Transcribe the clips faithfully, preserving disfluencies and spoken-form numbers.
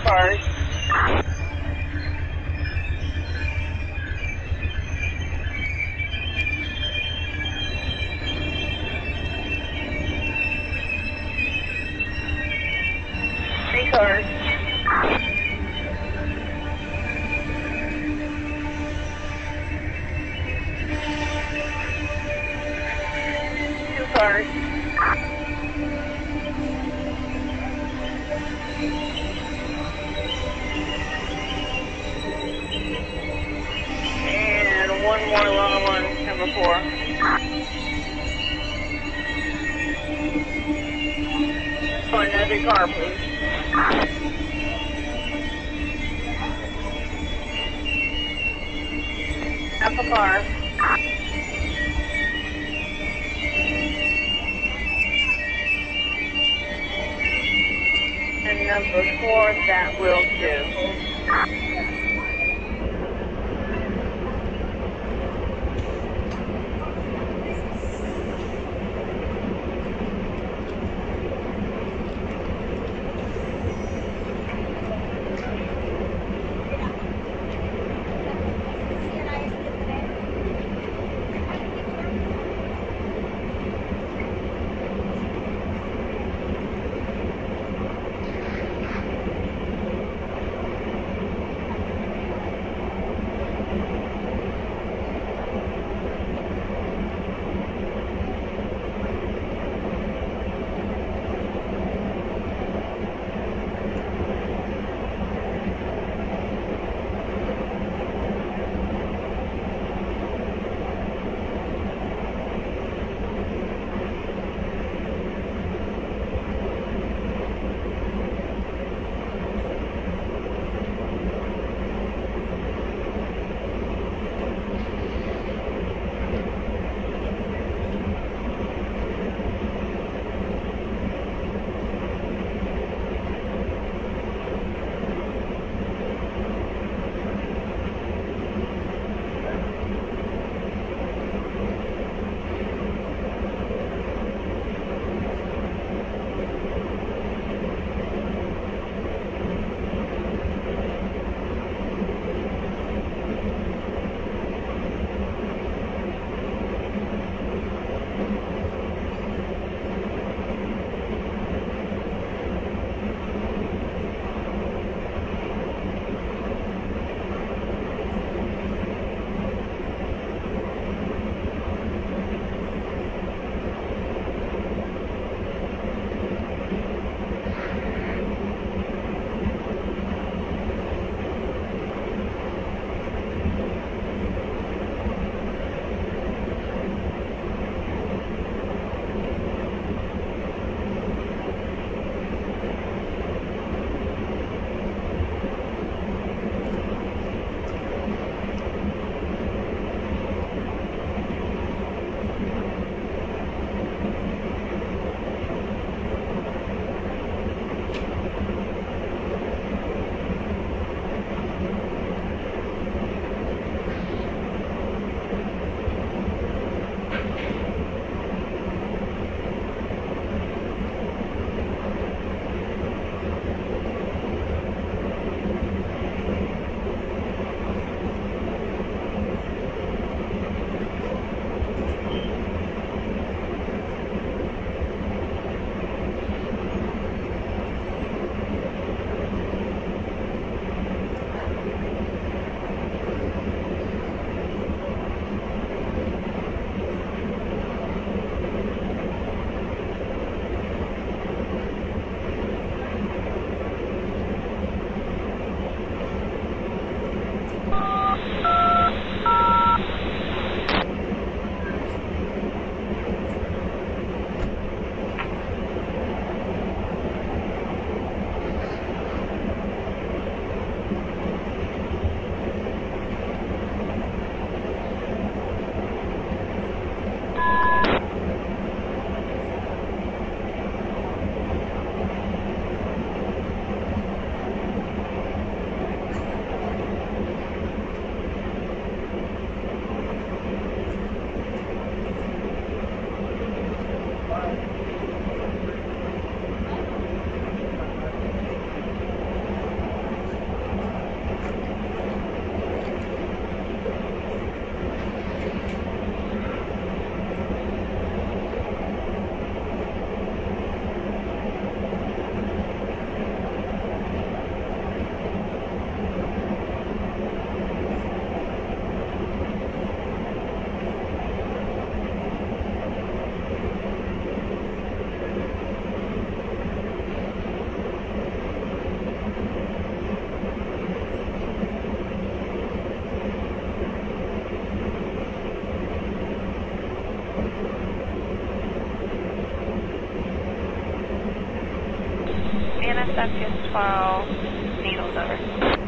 cars. Three cars. Two cars. And one more long one, number four. Oh, another car, please. Half a car. And number four, that will do. Section twelve, Needles over.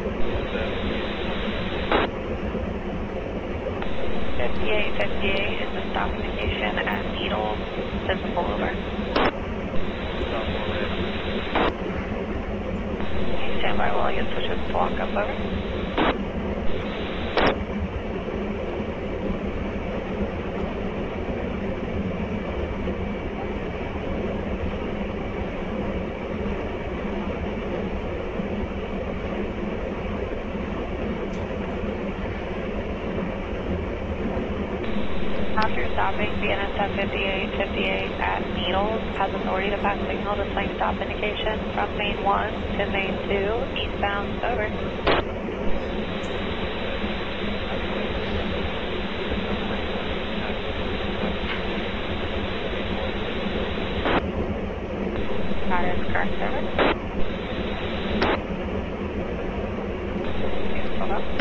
fifty-eight fifty-eight is the stop indication at Needles, visible over. Stand by while I get switches to walk up over. After stopping, B N S F fifty-eight fifty-eight at Needles has authority to pass signal to same stop indication from main one to main two, eastbound, over. That is correct, over. Hold up.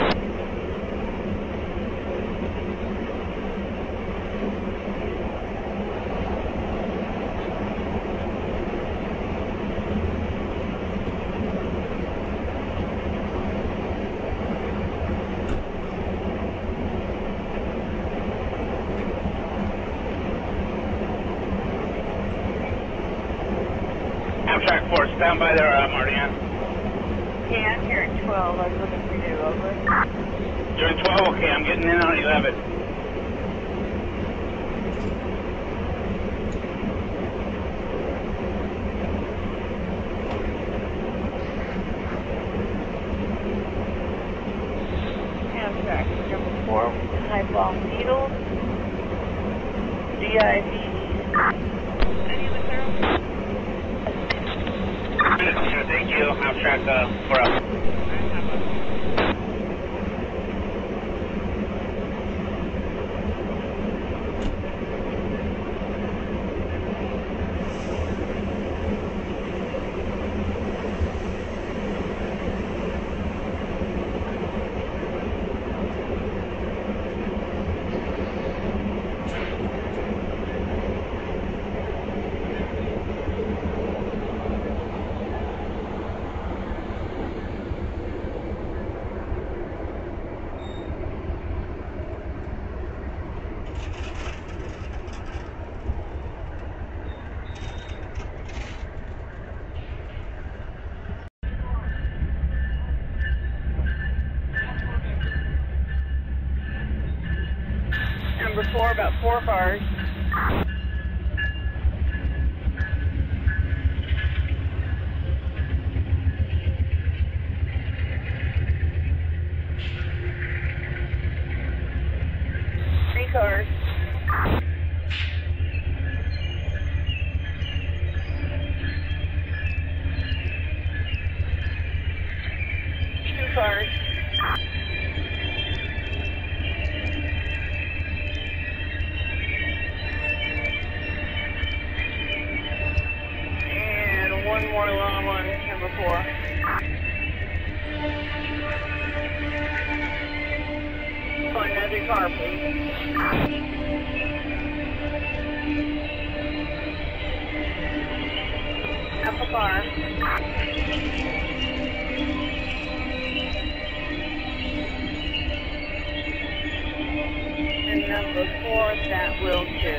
Amtrak four, stand by there, uh, Marianne. Yeah, I'm here at twelve. I was looking for you, over. You're in twelve? Okay, I'm getting in on eleven. Amtrak number four, high ball Needles, D I V. Any of the girls? Thank you, Amtrak uh, four up. Number four, about four cars. Three cars. Two cars. And one more long one, number four. Oh, another car, please. Up a car. And number four, that will do.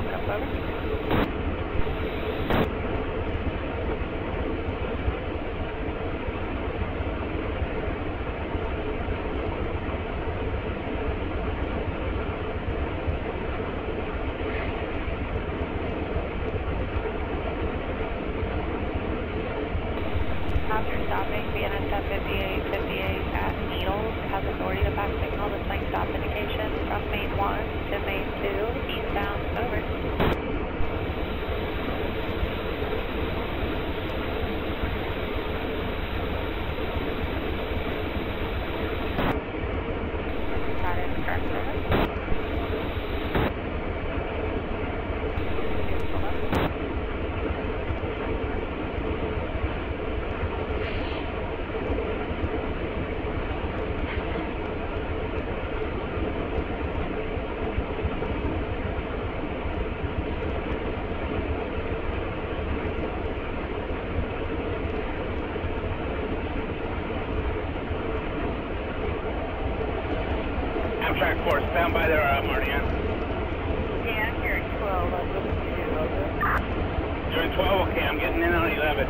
Lockup, over. After stopping, B N S F fifty-eight fifty-eight at Needles has authority to pass signal to site stop indication from main one to main two, eastbound, over. That is correct, over. Amtrak four, stand by there, uh, Marianne. Yeah, I'm here at twelve. I'm looking for you, over. You're in twelve, okay, I'm getting in on eleven.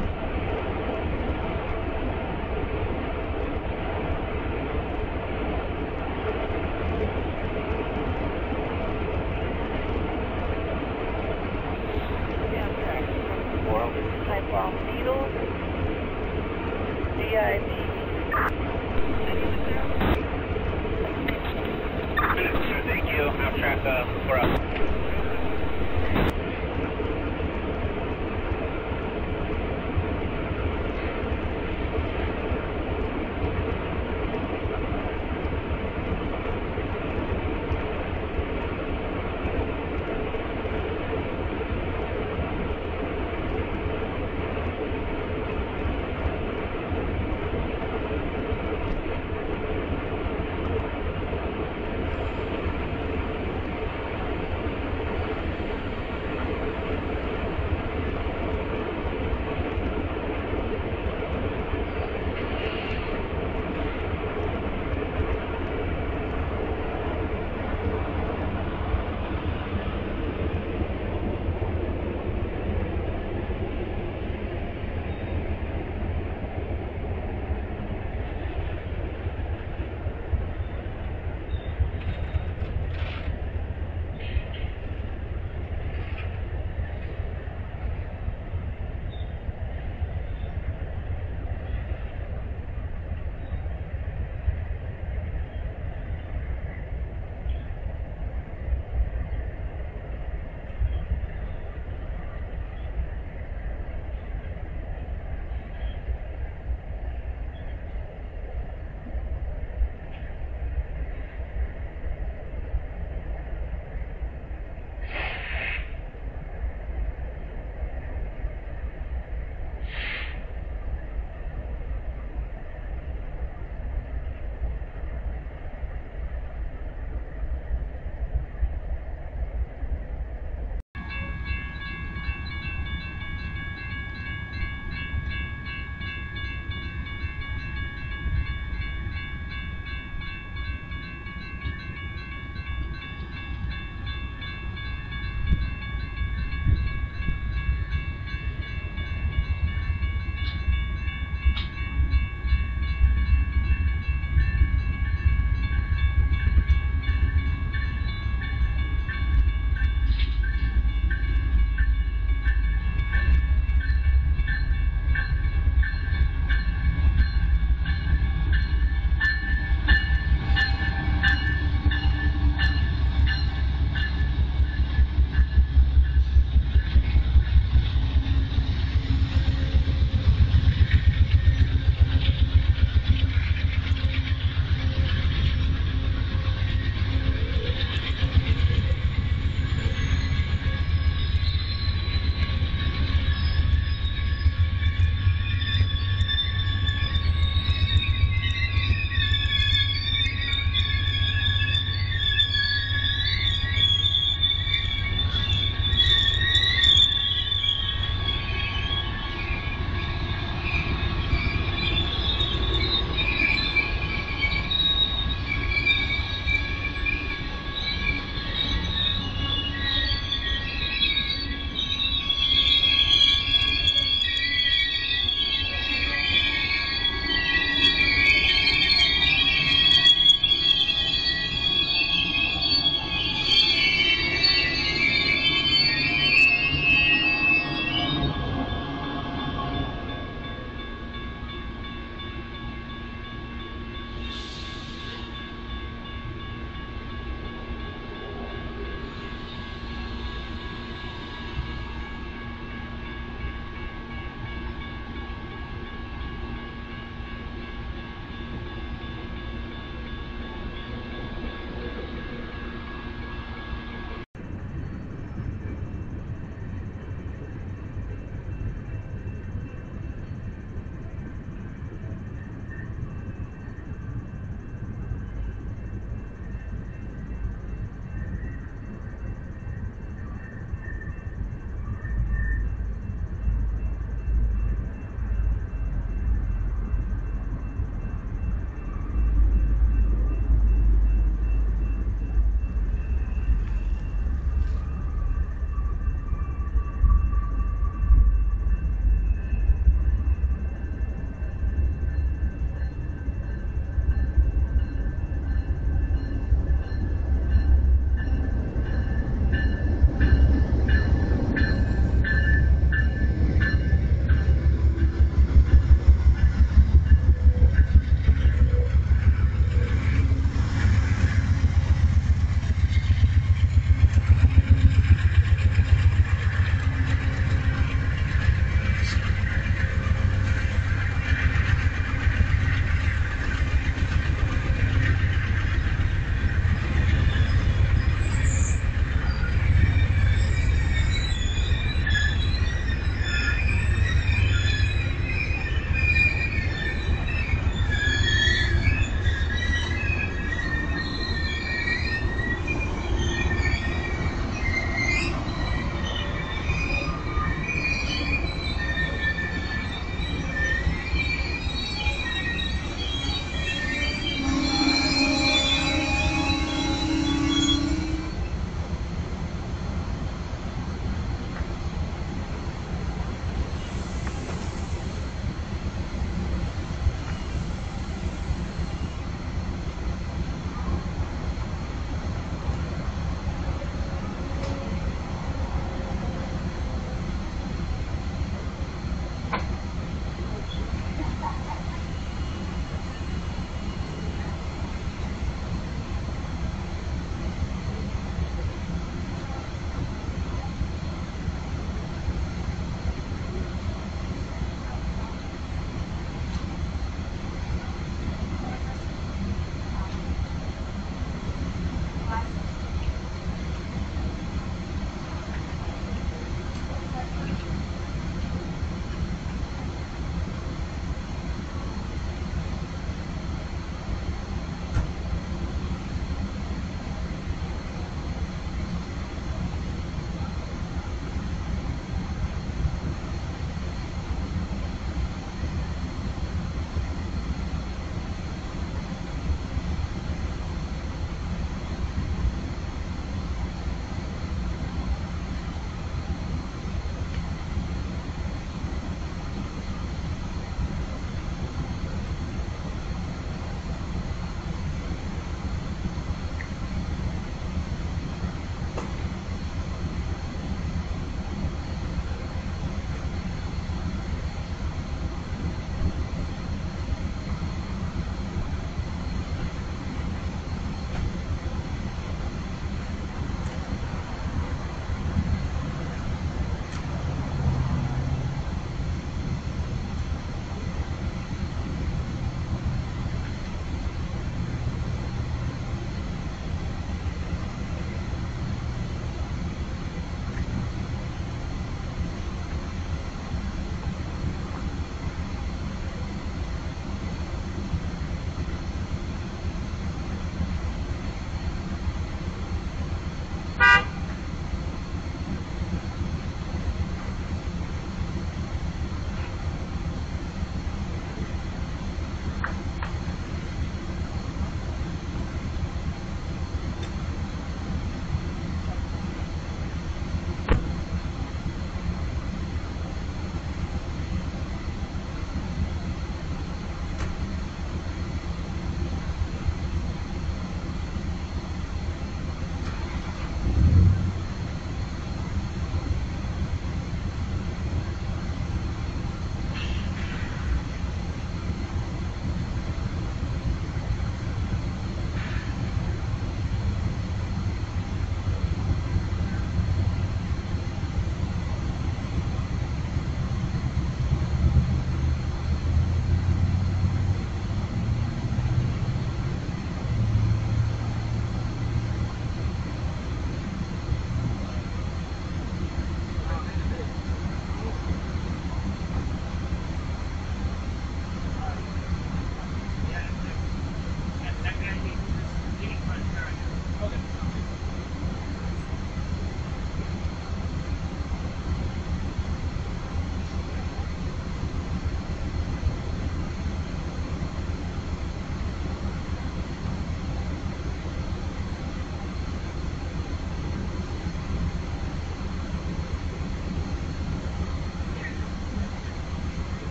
Amtrak number four, high bomb needles. D I V. Thank you, Amtrak uh, four up.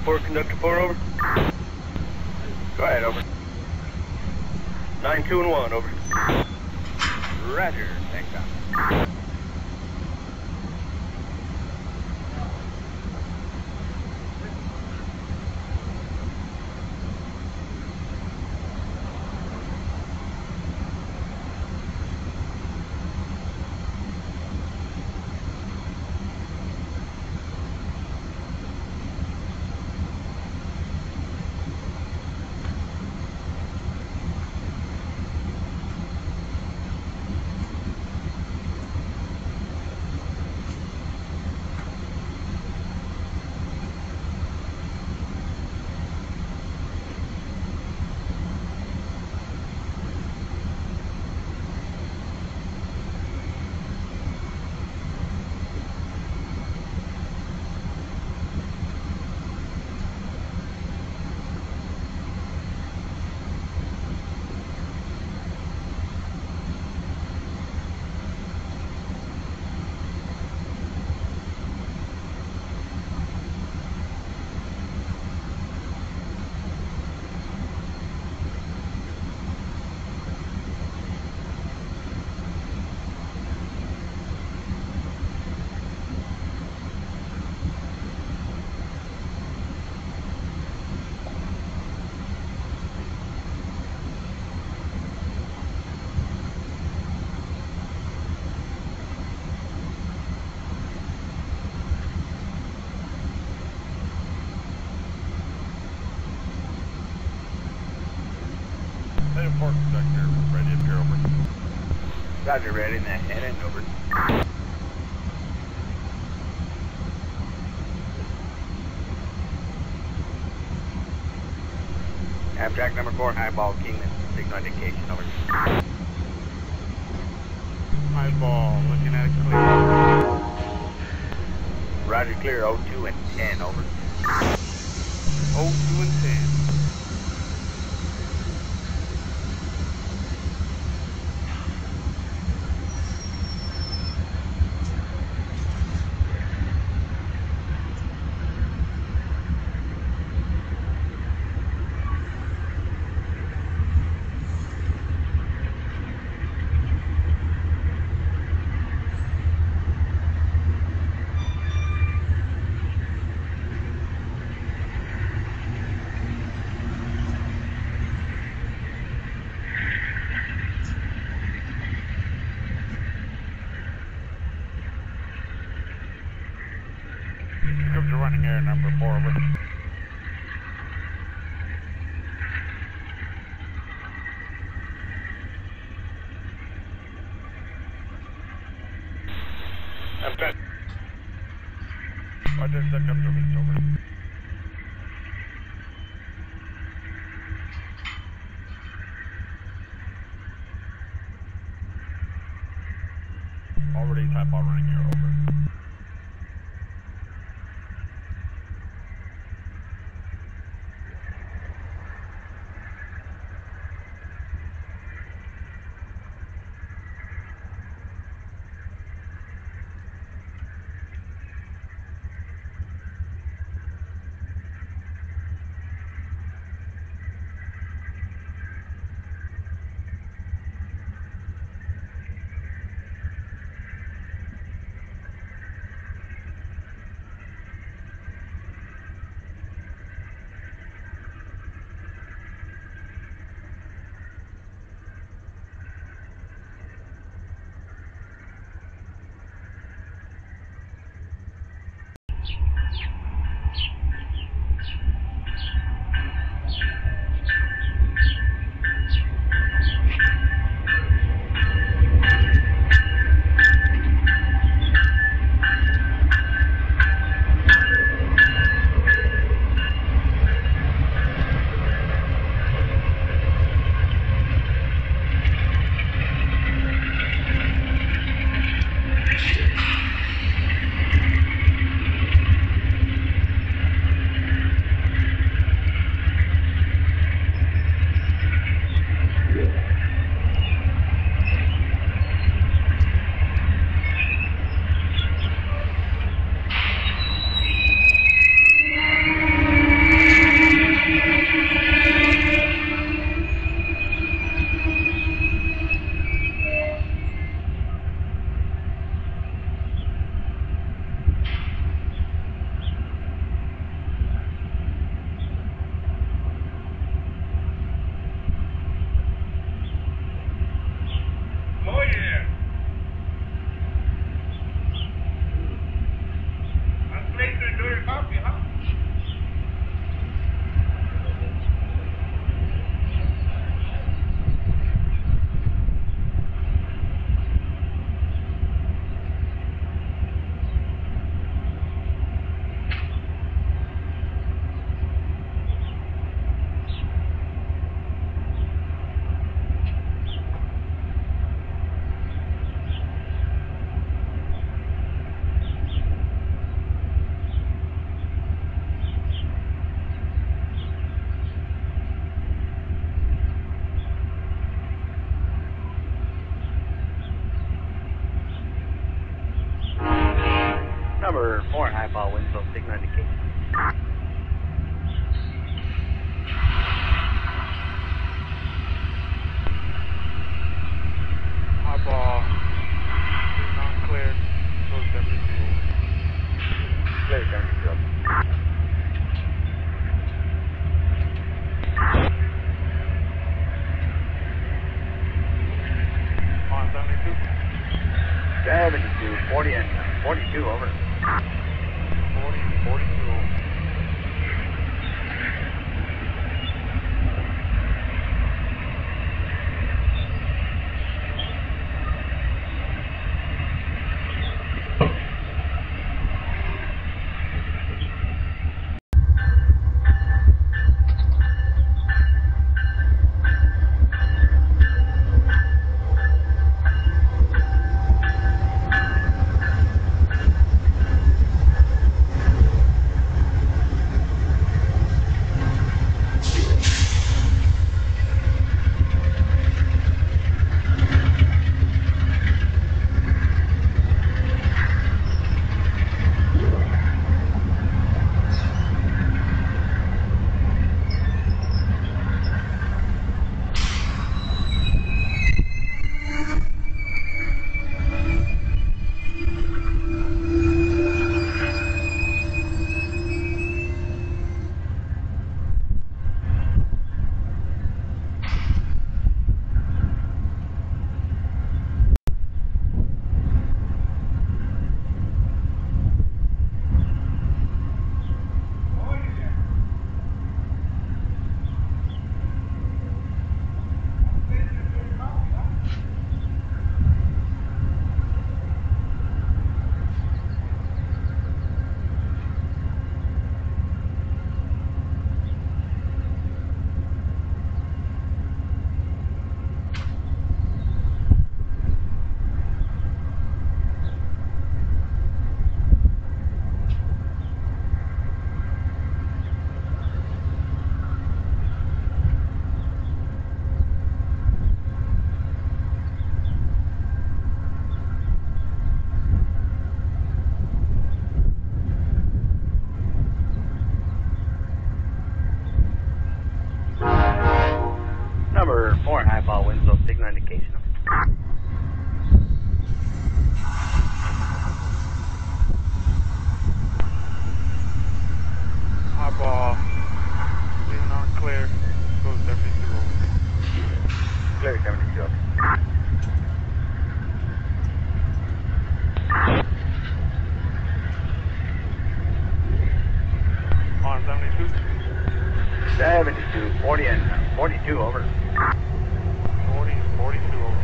four, conductor four, over. Go ahead, over. nine two and one, over. Roger, thanks, out. Four, conductor, ready up here, over. Roger, ready in the head end, over. Amtrak number four, highball, Kingman, signal indication, over. Highball, looking at it clear. Roger, clear, oh two and ten, over. oh two and ten. Here comes the running air number four, over. Amtrak. Roger, that comes released, over. Already highball running air, over. Number four, high ball, Winslow, signal indication. High ball, non-clear, close seventy-two. Clear, seventy-two. On seventy-two. seventy-two, forty and forty-two, over. forty, forty-two. Number four, high ball, Winslow, signal indication. High ball, non-clear, close seventy-two. Clear, seventy-two. On seventy-two. seventy-two, forty and forty-two, over. forty, forty-two. Over.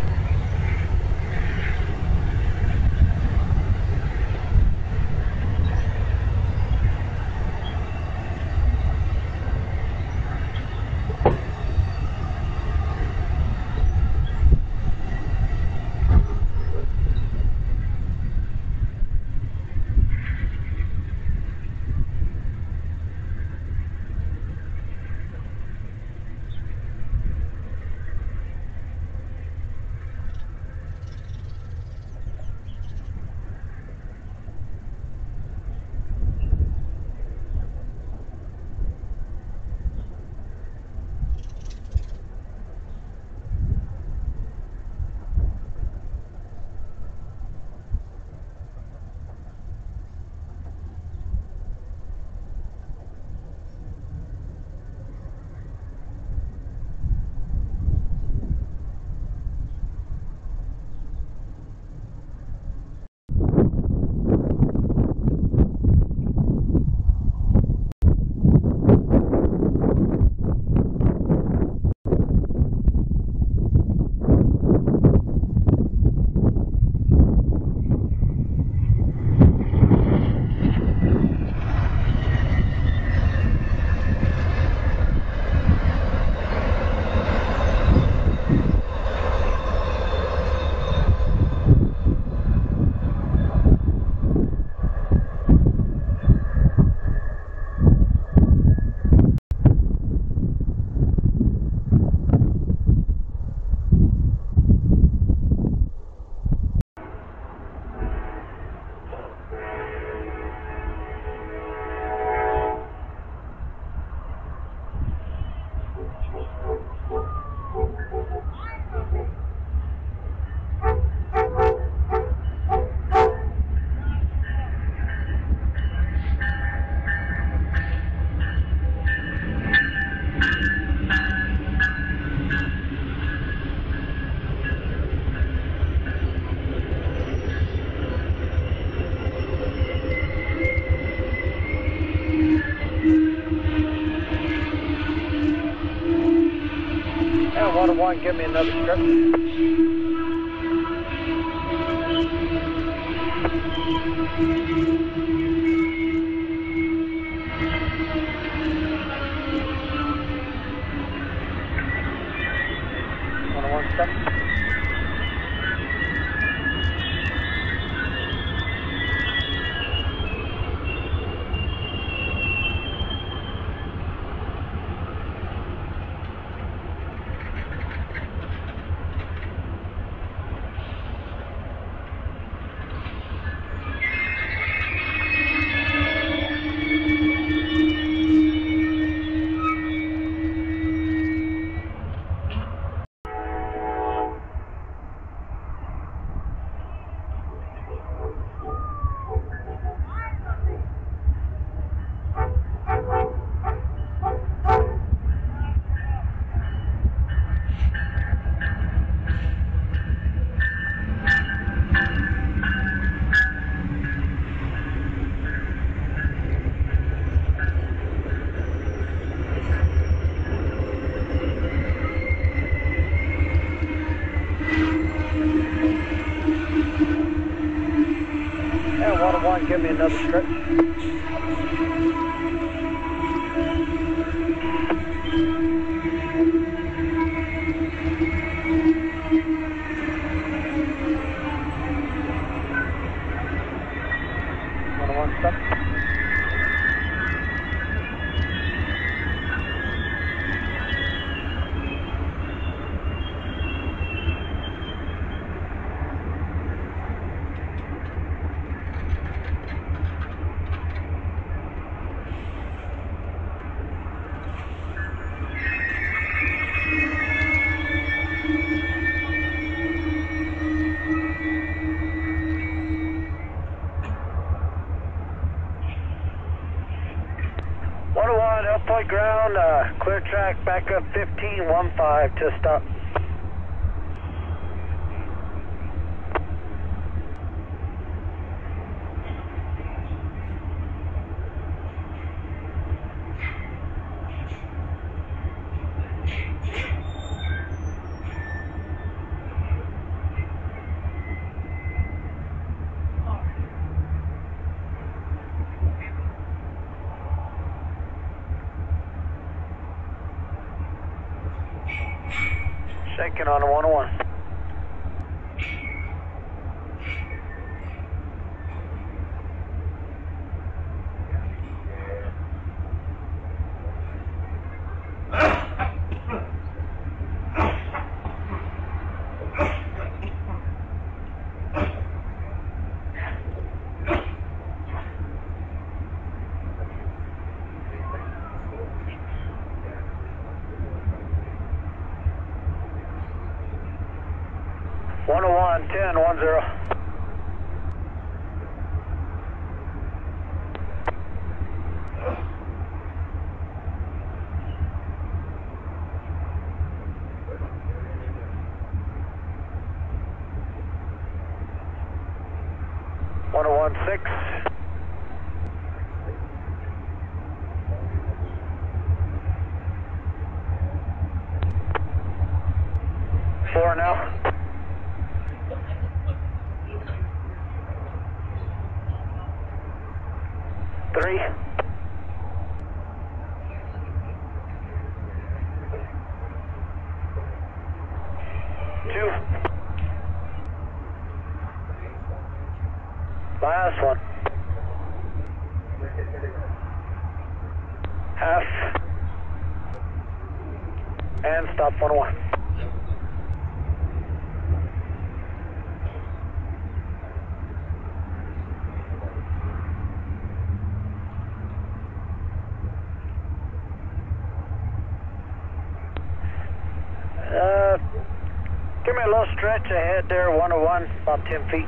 one, give me another stretch. one oh one, step. one oh one, give me another stretch. one oh one, step. one oh one, Elk Point ground, uh, clear track, back up fifteen, one five to stop. Shaking on a one oh one. one oh one, ten, one zero. one oh one, six. Four now. Three. Two. Last one. Half. And stop one oh one. Uh, give me a little stretch ahead there, one oh one, about ten feet.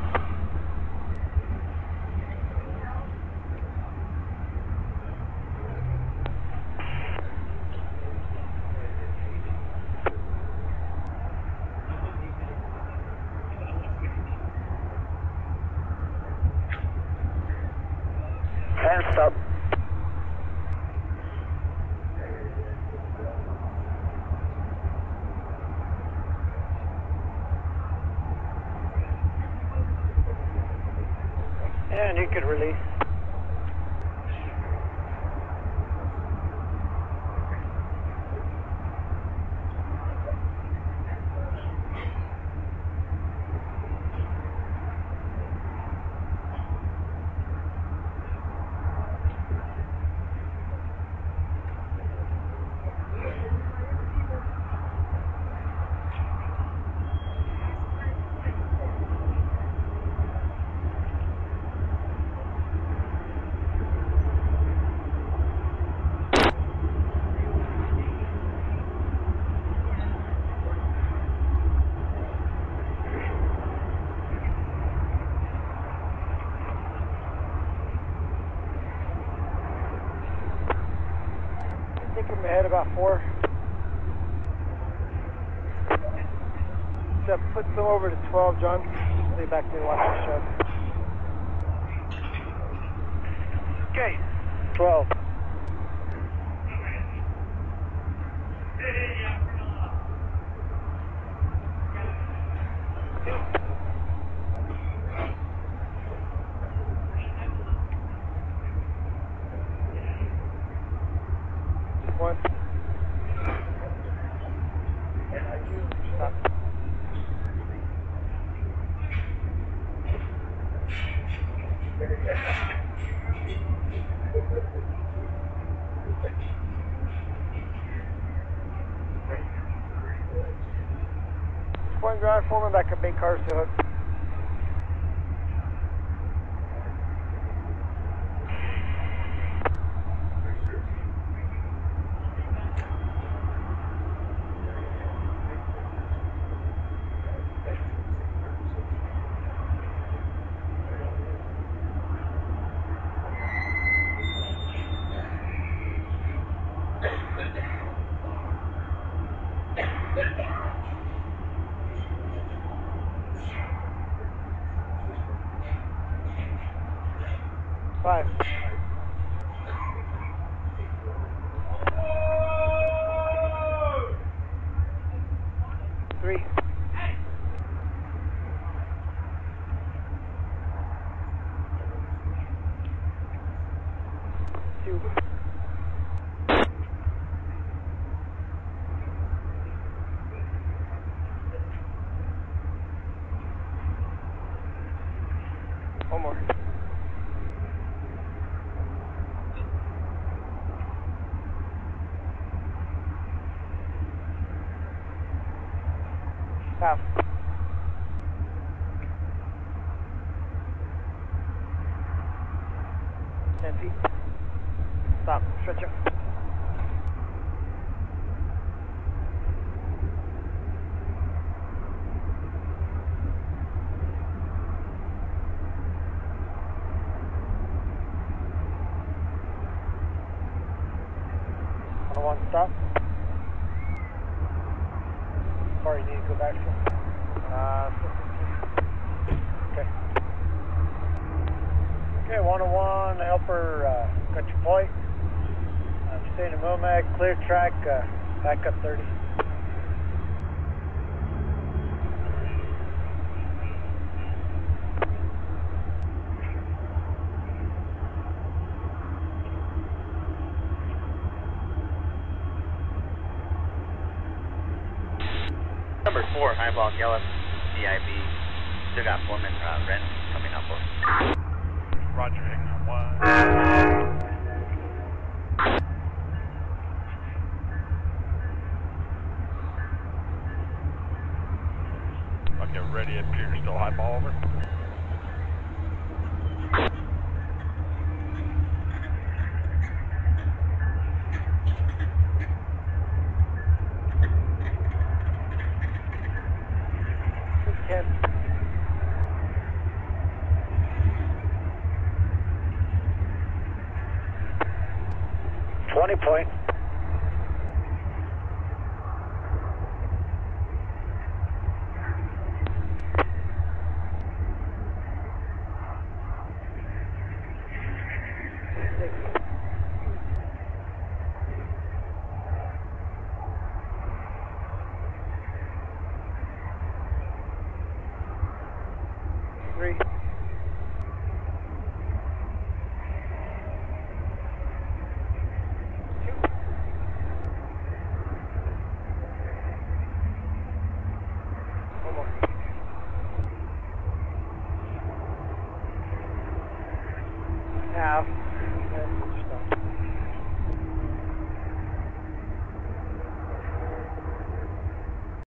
And stop. And you could release. I think I'm ahead about four. So put some over to twelve, John. Stay back there and watch the show. Okay, twelve. One. Stop. Point ground, forming back up eight cars to hook. Five. Three. Two. One more. Stop. Ten feet. Stop. Stretch up. one oh one, stop. Or you need to go back to uh, okay. Okay, one oh one, helper, uh, got your point. I'm staying in Momag, clear track, uh, back up thirty. Number four, highball Gallop, D I B. Still got foreman uh, Ren coming up over. Roger, hang on one. Okay, ready at pier, still highball over. ten. twenty point. Three. half, and then stop.